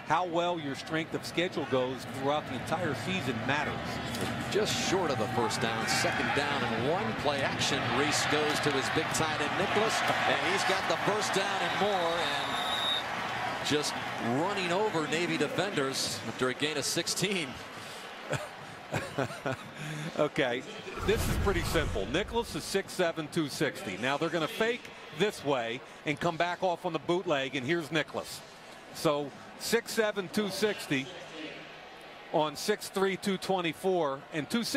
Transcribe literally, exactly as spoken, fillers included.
how well your strength of schedule goes throughout the entire season matters. Just short of the first down, second down and one. Play action. Reese goes to his big tight end Niklas, and he's got the first down and more, and just running over Navy defenders after a gain of sixteen. Okay, this is pretty simple. Niklas is six seven, two sixty. Now they're going to fake this way and come back off on the bootleg, and here's Niklas. So six seven, two sixty on six three, two twenty-four, and two